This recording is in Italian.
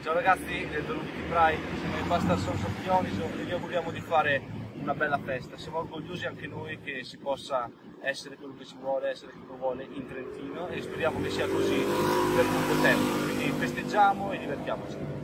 Ciao ragazzi del Dolomiti Pride, siamo in Bastard Sons of Dioniso e vi auguriamo di fare una bella festa. Siamo orgogliosi anche noi che si possa essere quello che si vuole, essere chi lo vuole in Trentino, e speriamo che sia così per lungo tempo. Quindi festeggiamo e divertiamoci.